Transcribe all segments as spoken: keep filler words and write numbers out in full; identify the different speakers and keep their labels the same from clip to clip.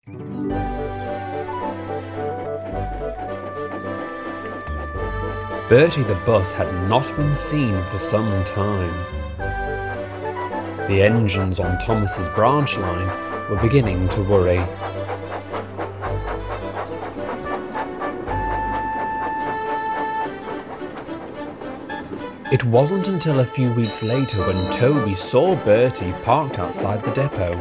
Speaker 1: Bertie the bus had not been seen for some time. The engines on Thomas's branch line were beginning to worry. It wasn't until a few weeks later when Toby saw Bertie parked outside the depot.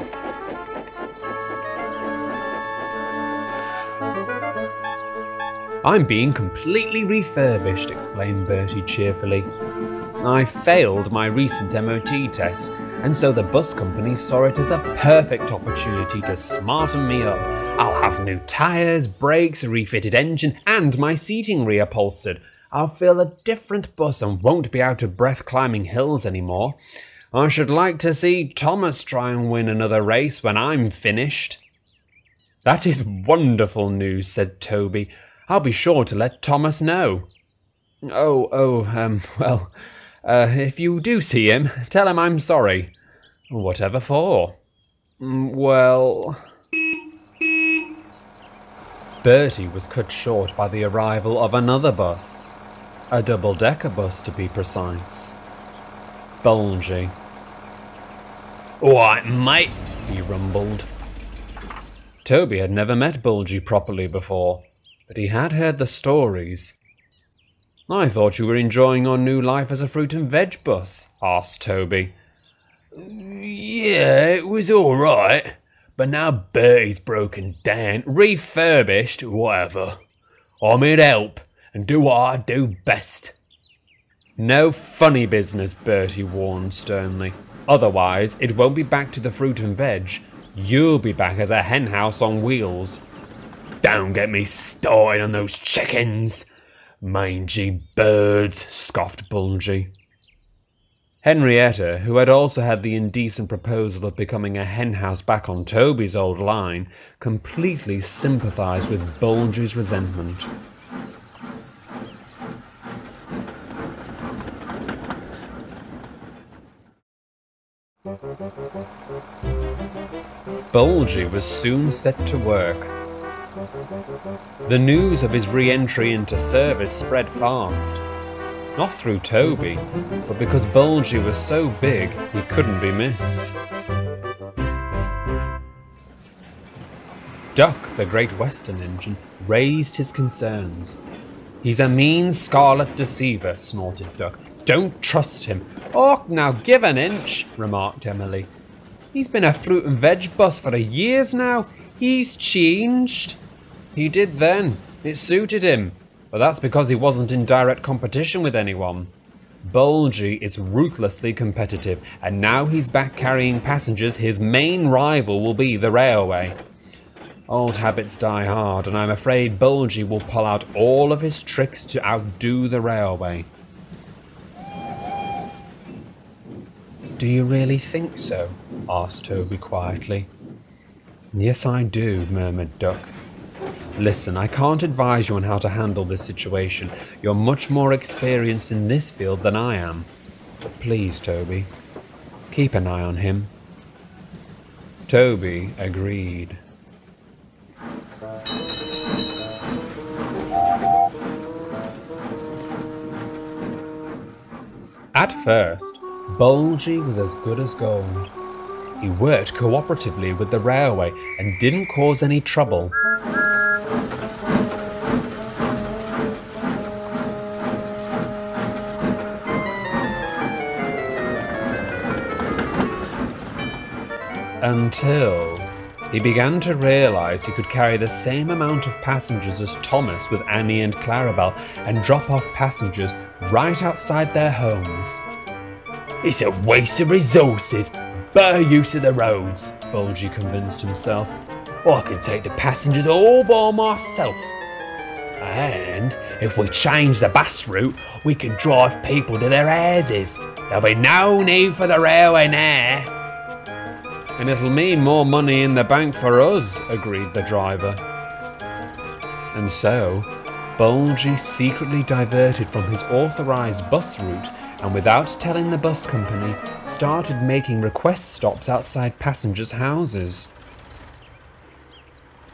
Speaker 1: "I'm being completely refurbished," explained Bertie cheerfully. "I failed my recent M O T test, and so the bus company saw it as a perfect opportunity to smarten me up. I'll have new tyres, brakes, a refitted engine, and my seating reupholstered. I'll feel a different bus and won't be out of breath climbing hills anymore. I should like to see Thomas try and win another race when I'm finished." "That is wonderful news," said Toby. "I'll be sure to let Thomas know." Oh, oh, um, well, uh, if you do see him, tell him I'm sorry." "Whatever for?" "Well..." Bertie was cut short by the arrival of another bus. A double-decker bus, to be precise. Bulgy. "Alright, mate," he rumbled. Toby had never met Bulgy properly before, but he had heard the stories. "I thought you were enjoying your new life as a fruit and veg bus," asked Toby. "Yeah, it was alright, but now Bertie's broken down, refurbished, whatever. I'm here to help and do what I do best." "No funny business," Bertie warned sternly. "Otherwise, it won't be back to the fruit and veg. You'll be back as a hen house on wheels." "Don't get me started on those chickens. Mangy birds," scoffed Bulgy. Henrietta, who had also had the indecent proposal of becoming a hen house back on Toby's old line, completely sympathised with Bulgy's resentment. Bulgy was soon set to work. The news of his re-entry into service spread fast. Not through Toby, but because Bulgy was so big he couldn't be missed. Duck, the Great Western engine, raised his concerns. "He's a mean scarlet deceiver," snorted Duck. "Don't trust him." "Oh, now give an inch," remarked Emily. "He's been a fruit and veg bus for a years now. He's changed." "He did then. It suited him. But that's because he wasn't in direct competition with anyone. Bulgy is ruthlessly competitive, and now he's back carrying passengers, his main rival will be the railway. Old habits die hard, and I'm afraid Bulgy will pull out all of his tricks to outdo the railway." "Do you really think so?" asked Toby quietly. "Yes, I do," murmured Duck. "Listen, I can't advise you on how to handle this situation. You're much more experienced in this field than I am. But please, Toby, keep an eye on him." Toby agreed. At first, Bulgy was as good as gold. He worked cooperatively with the railway and didn't cause any trouble. Until he began to realise he could carry the same amount of passengers as Thomas with Annie and Clarabelle and drop off passengers right outside their homes. "It's a waste of resources, better use of the roads," Bulgy convinced himself. "I can take the passengers all by myself. And if we change the bus route, we can drive people to their houses. There'll be no need for the railway now." "And it'll mean more money in the bank for us," agreed the driver. And so, Bulgy secretly diverted from his authorised bus route and without telling the bus company, started making request stops outside passengers' houses.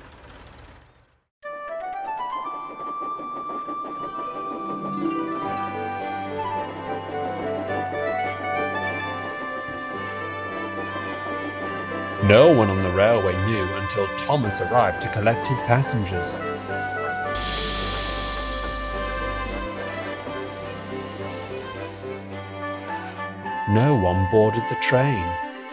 Speaker 1: No one on the railway knew until Thomas arrived to collect his passengers. No one boarded the train.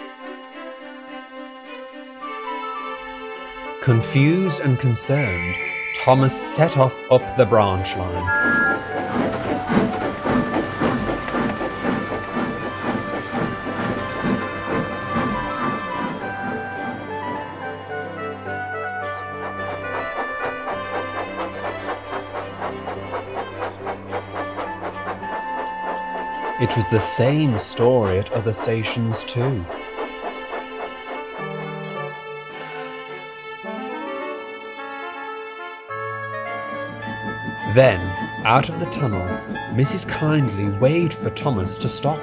Speaker 1: Confused and concerned, Thomas set off up the branch line. It was the same story at other stations too. Then, out of the tunnel, Missus Kindly waved for Thomas to stop.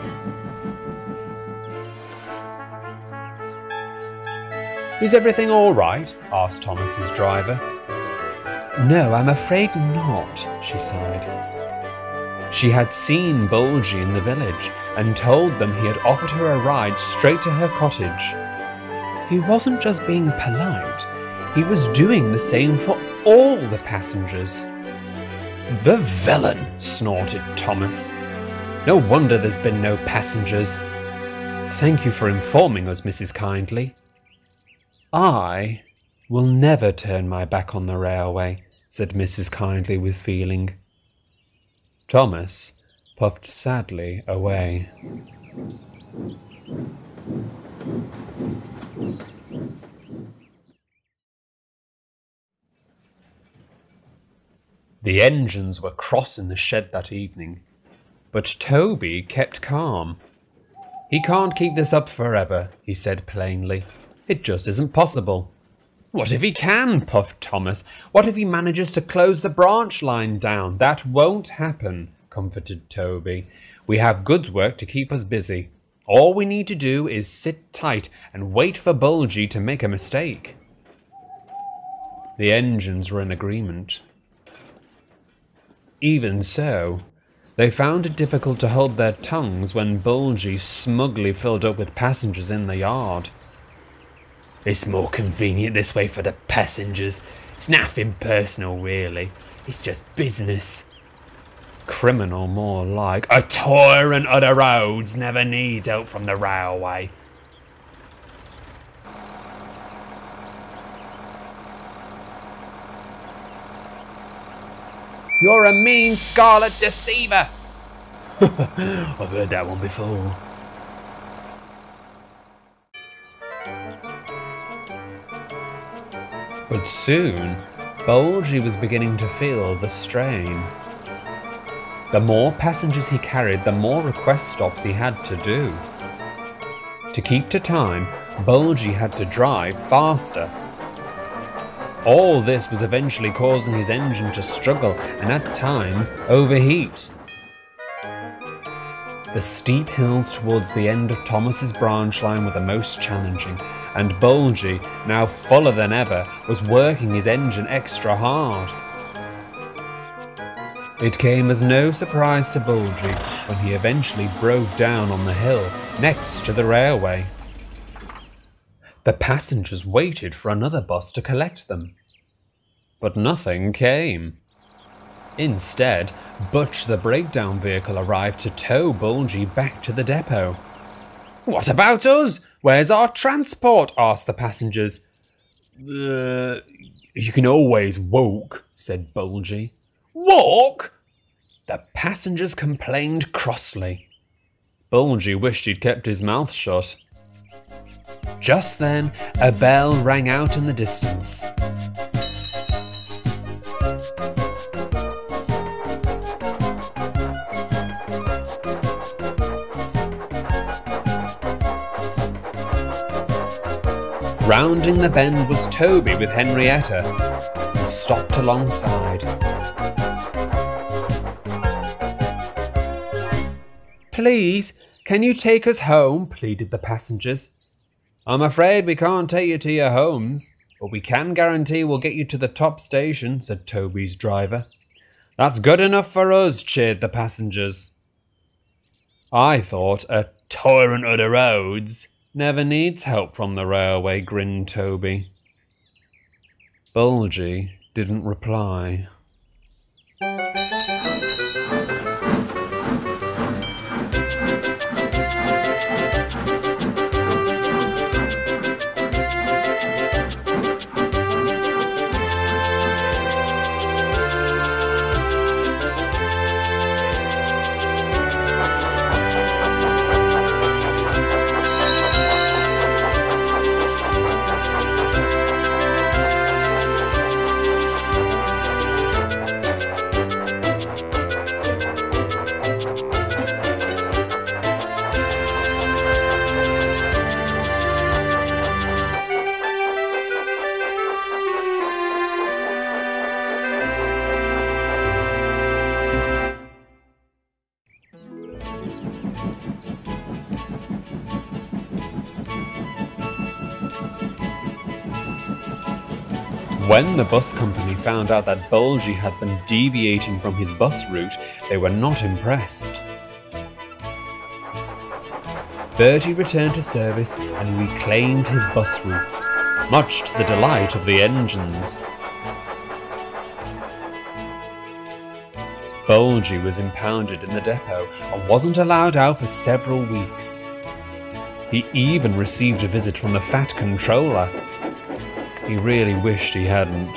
Speaker 1: "Is everything all right?" asked Thomas's driver. "No, I'm afraid not," she sighed. She had seen Bulgy in the village and told them he had offered her a ride straight to her cottage. He wasn't just being polite, he was doing the same for all the passengers. "The villain!" snorted Thomas. "No wonder there's been no passengers." "Thank you for informing us, Missus Kindly." "I will never turn my back on the railway," said Missus Kindly with feeling. Thomas puffed sadly away. The engines were cross in the shed that evening, but Toby kept calm. "He can't keep this up forever," he said plainly. "It just isn't possible." "What if he can?" puffed Thomas. "What if he manages to close the branch line down?" "That won't happen," comforted Toby. "We have goods work to keep us busy. All we need to do is sit tight and wait for Bulgy to make a mistake." The engines were in agreement. Even so, they found it difficult to hold their tongues when Bulgy smugly filled up with passengers in the yard. "It's more convenient this way for the passengers. It's nothing personal, really. It's just business." "Criminal, more like." "A tyrant of the roads never needs help from the railway." "You're a mean scarlet deceiver." "I've heard that one before." But soon, Bulgy was beginning to feel the strain. The more passengers he carried, the more request stops he had to do. To keep to time, Bulgy had to drive faster. All this was eventually causing his engine to struggle and at times overheat. The steep hills towards the end of Thomas's branch line were the most challenging, and Bulgy, now fuller than ever, was working his engine extra hard. It came as no surprise to Bulgy when he eventually broke down on the hill next to the railway. The passengers waited for another bus to collect them, but nothing came. Instead, Butch the breakdown vehicle arrived to tow Bulgy back to the depot. "What about us? Where's our transport?" asked the passengers. Uh, you can always walk," said Bulgy. "Walk?" The passengers complained crossly. Bulgy wished he'd kept his mouth shut. Just then, a bell rang out in the distance. Rounding the bend was Toby with Henrietta. He stopped alongside. "Please, can you take us home?" pleaded the passengers. "I'm afraid we can't take you to your homes, but we can guarantee we'll get you to the top station," said Toby's driver. "That's good enough for us," cheered the passengers. "I thought a tyrant of the roads Never needs help from the railway, grinned Toby. Bulgy didn't reply. When the bus company found out that Bulgy had been deviating from his bus route, they were not impressed. Bertie returned to service and reclaimed his bus routes, much to the delight of the engines. Bulgy was impounded in the depot and wasn't allowed out for several weeks. He even received a visit from the Fat Controller. He really wished he hadn't.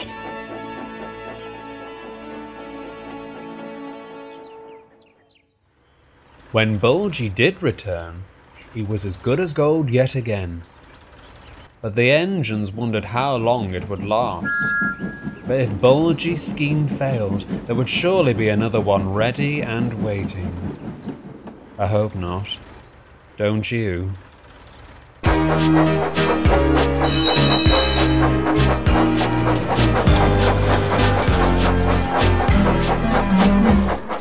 Speaker 1: When Bulgy did return, he was as good as gold yet again. But the engines wondered how long it would last. But if Bulgy's scheme failed, there would surely be another one ready and waiting. I hope not. Don't you?
Speaker 2: Thank you.